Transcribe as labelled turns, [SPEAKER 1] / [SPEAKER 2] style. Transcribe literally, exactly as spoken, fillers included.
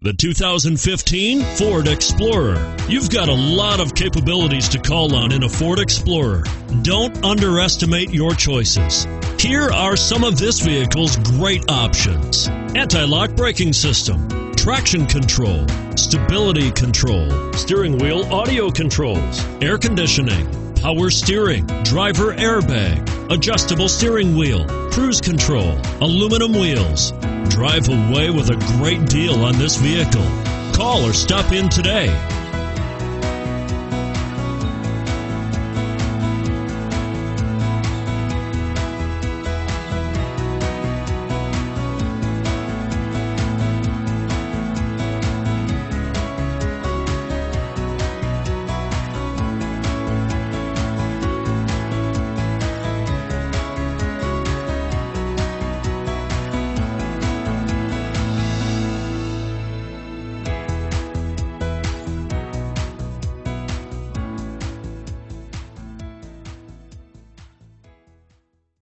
[SPEAKER 1] The two thousand fifteen Ford Explorer. You've got a lot of capabilities to call on in a Ford Explorer. Don't underestimate your choices. Here are some of this vehicle's great options: anti-lock braking system, traction control, stability control, steering wheel audio controls, air conditioning, power steering, driver airbag, adjustable steering wheel, cruise control, aluminum wheels. Drive away with a great deal on this vehicle. Call or stop in today.